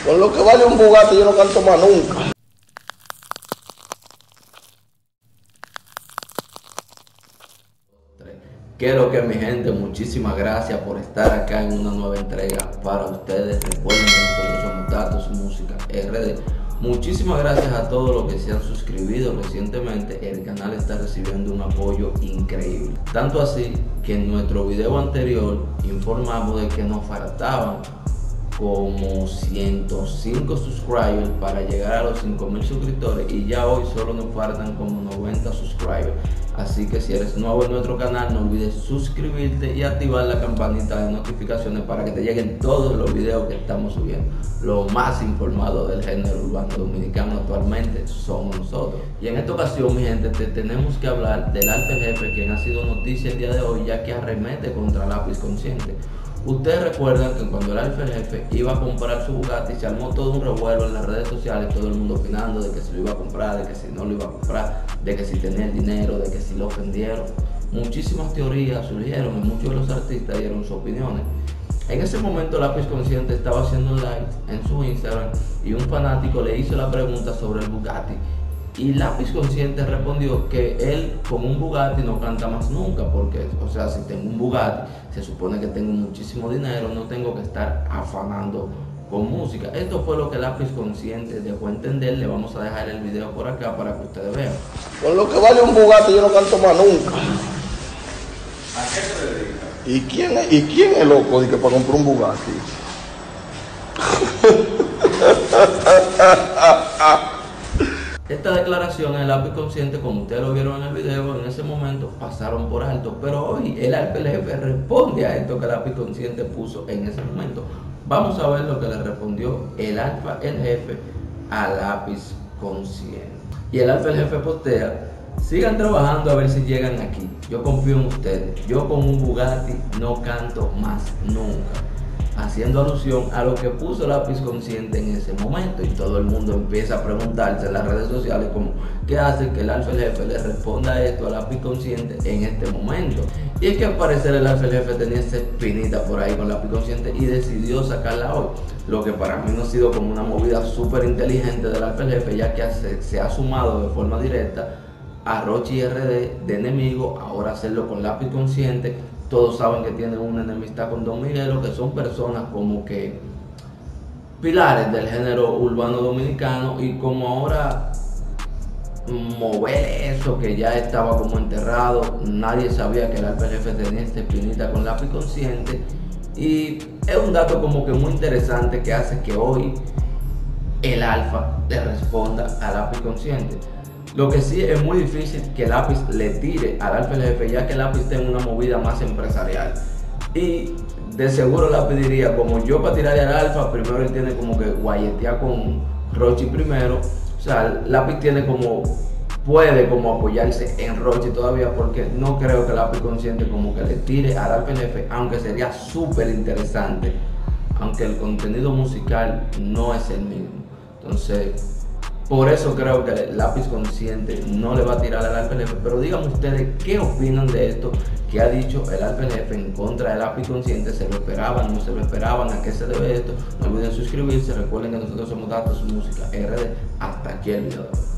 Con lo que vale un Bugatti yo no canto más nunca. ¿Qué es lo que, mi gente? Muchísimas gracias por estar acá en una nueva entrega para ustedes. Recuerden que nosotros somos Datos Música RD. Muchísimas gracias a todos los que se han suscrito recientemente. El canal está recibiendo un apoyo increíble. Tanto así que en nuestro video anterior informamos de que nos faltaban como 105 subscribers para llegar a los 5000 suscriptores, y ya hoy solo nos faltan como 90 subscribers. Así que si eres nuevo en nuestro canal, no olvides suscribirte y activar la campanita de notificaciones para que te lleguen todos los videos que estamos subiendo. Lo más informado del género urbano dominicano actualmente somos nosotros. Y en esta ocasión, mi gente, tenemos que hablar del Alfa el Jefe, quien ha sido noticia el día de hoy, ya que arremete contra Lápiz Consciente. Ustedes recuerdan que cuando el Alfa el Jefe iba a comprar su Bugatti, se armó todo un revuelo en las redes sociales, todo el mundo opinando de que si lo iba a comprar, de que si no lo iba a comprar, de que si tenía el dinero, de que si lo ofendieron. Muchísimas teorías surgieron y muchos de los artistas dieron sus opiniones. En ese momento Lápiz Consciente estaba haciendo un live en su Instagram y un fanático le hizo la pregunta sobre el Bugatti. Y Lápiz Consciente respondió que él con un Bugatti no canta más nunca, porque, o sea, si tengo un Bugatti, se supone que tengo muchísimo dinero, no tengo que estar afanando con música. Esto fue lo que Lápiz Consciente dejó entender. Le vamos a dejar el video por acá para que ustedes vean. Con lo que vale un Bugatti yo no canto más nunca. ¿A qué se dedica? ¿Y quién es loco de que para comprar un Bugatti? Estas declaraciones de Lápiz Consciente, como ustedes lo vieron en el video, en ese momento pasaron por alto, pero hoy el Alfa el Jefe responde a esto que Lápiz Consciente puso en ese momento. Vamos a ver lo que le respondió el Alfa el Jefe a Lápiz Consciente. Y el Alfa el Jefe postea: sigan trabajando a ver si llegan aquí, yo confío en ustedes, yo con un Bugatti no canto más nunca, haciendo alusión a lo que puso Lápiz Consciente en ese momento. Y todo el mundo empieza a preguntarse en las redes sociales como qué hace que el Alfa el Jefe le responda esto a Lápiz Consciente en este momento. Y es que al parecer el Alfa el Jefe tenía esa espinita por ahí con Lápiz Consciente y decidió sacarla hoy, lo que para mí no ha sido como una movida súper inteligente del Alfa el Jefe, ya que se ha sumado de forma directa a Rochi RD de enemigo, ahora hacerlo con Lápiz Consciente. Todos saben que tiene una enemistad con Don Miguelo, que son personas como que pilares del género urbano dominicano, y como ahora mover eso que ya estaba como enterrado, nadie sabía que el Alfa el Jefe tenía esta espinita con Lápiz Consciente. Y es un dato como que muy interesante que hace que hoy el Alfa le responda a Lápiz Consciente. Lo que sí es muy difícil que Lápiz le tire al Alfa el Jefe, ya que Lápiz tiene una movida más empresarial. Y de seguro Lápiz diría, como yo para tirarle al Alfa, primero él tiene como que guayetear con Rochi primero. O sea, Lápiz tiene como, puede como apoyarse en Rochi todavía, porque no creo que Lápiz Consciente como que le tire al Alfa el Jefe, aunque sería súper interesante, aunque el contenido musical no es el mismo. Entonces, por eso creo que el Lápiz Consciente no le va a tirar al Alfa el Jefe. Pero díganme ustedes qué opinan de esto que ha dicho el Alfa el Jefe en contra del Lápiz Consciente. ¿Se lo esperaban? ¿No se lo esperaban? ¿A qué se debe esto? No olviden suscribirse. Recuerden que nosotros somos Datos Música RD. Hasta aquí el video.